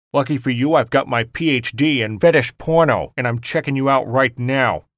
Lucky for you, I've got my PhD in fetish porno, and I'm checking you out right now.